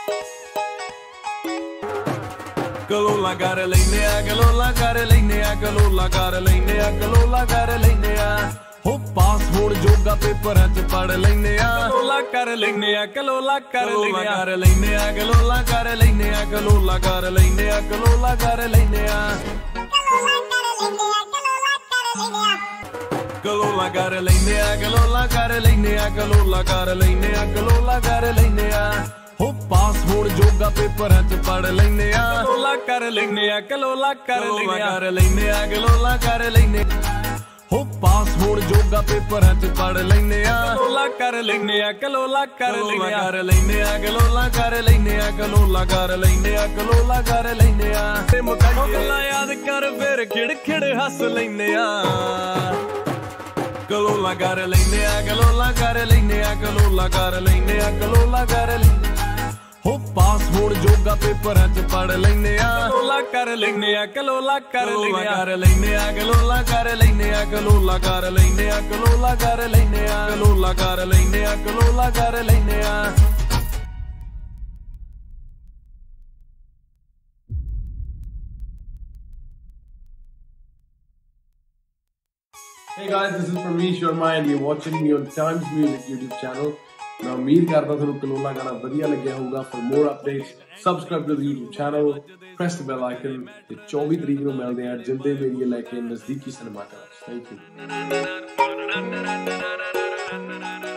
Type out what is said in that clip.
ਕਲੋਲਾ ਕਰ ਲੈਨੇ ਆ, ਕਲੋਲਾ ਕਰ ਲੈਨੇ ਆ, ਕਲੋਲਾ ਕਰ ਲੈਨੇ ਆ, ਕਲੋਲਾ ਕਰ ਲੈਨੇ ਆ। ਹੋ ਪਾਸ ਹੋਣ ਜੋਗਾ ਪੇਪਰਾਂ ਚ ਪੜ ਲੈਨੇ ਆ, ਕਲੋਲਾ ਕਰ ਲੈਨੇ ਆ, ਕਲੋਲਾ ਕਰ ਲੈਨੇ ਆ, ਕਰ ਲੈਨੇ ਆ, ਕਲੋਲਾ ਕਰ ਲੈਨੇ ਆ, ਕਲੋਲਾ ਕਰ ਲੈਨੇ ਆ, ਕਲੋਲਾ ਕਰ ਲੈਨੇ ਆ, ਕਲੋਲਾ ਕਰ ਲੈਨੇ ਆ, ਕਲੋਲਾ ਕਰ ਲੈਨੇ ਆ, ਕਲੋਲਾ ਕਰ ਲੈਨੇ ਆ, ਕਲੋਲਾ ਕਰ ਲੈਨੇ ਆ। ਹੋ ਪਾਸ ਹੋਣ ਜੋਗਾ ਪੇਪਰਾਂ ਚ ਪੜ ਲੈਨੇ ਆ, ਕਲੋਲਾ ਕਰ ਲੈਨੇ ਆ, ਕਲੋਲਾ ਕਰ ਲੈਨੇ ਆ, ਕਰ ਲੈਨੇ ਆ, ਕਲੋਲਾ ਕਰ ਲੈਨੇ। ਹੋ ਪਾਸ ਹੋਣ ਜੋਗਾ ਪੇਪਰਾਂ ਚ ਪੜ ਲੈਨੇ ਆ, ਕਲੋਲਾ ਕਰ ਲੈਨੇ ਆ, ਕਲੋਲਾ ਕਰ ਲੈਨੇ ਆ, ਕਰ ਲੈਨੇ ਆ, ਕਲੋਲਾ ਕਰ ਲੈਨੇ ਆ, ਕਲੋਲਾ ਕਰ ਲੈਨੇ ਆ, ਕਲੋਲਾ ਕਰ ਲੈਨੇ ਆ। ਤੇ ਮੁਕਾਬਲਾ ਯਾਦ ਕਰ ਫਿਰ ਖਿੜ ਖਿੜ ਹੱਸ ਲੈਨੇ ਆ, ਕਲੋਲਾ ਕਰ ਲੈਨੇ ਆ, ਕਲੋਲਾ ਕਰ ਲੈਨੇ ਆ, ਕਲੋਲਾ ਕਰ ਲੈਨੇ ਆ, ਕਲੋਲਾ ਕਰ ਲੈਨੇ। ਹੋ ਪਾਸ ਹੋਣ ਜੋਗਾ ਪੇਪਰਾਂ ਚ ਪੜ ਲੈਨੇ ਆ, ਕਲੋਲਾ ਕਰ ਲੈਨੇ ਆ, ਕਲੋਲਾ ਕਰ ਲੈਨੇ ਆ, ਕਰ ਲੈਨੇ ਆ, ਕਲੋਲਾ ਕਰ ਲੈਨੇ ਆ, ਕਲੋਲਾ ਕਰ ਲੈਨੇ ਆ, ਕਲੋਲਾ ਕਰ ਲੈਨੇ ਆ, ਕਲੋਲਾ ਕਰ ਲੈਨੇ ਆ, ਕਲੋਲਾ ਕਰ ਲੈਨੇ ਆ। Hey guys, this is Parmesh Sharma and you're watching me on Times Music YouTube channel. मैं उम्मीद करता हूं कलोला गाना बढ़िया लगे होगा। For more updates, subscribe to the YouTube channel, press the bell icon. ਤੇ 24 ਤਰੀਕ ਨੂੰ ਮਿਲਦੇ ਆ ਜਿੰਦੇ ਮੇਰੀਏ ਲੈ ਕੇ ਨਜ਼ਦੀਕੀ ਸਿਨੇਮਾ ਘਰ। Thank you.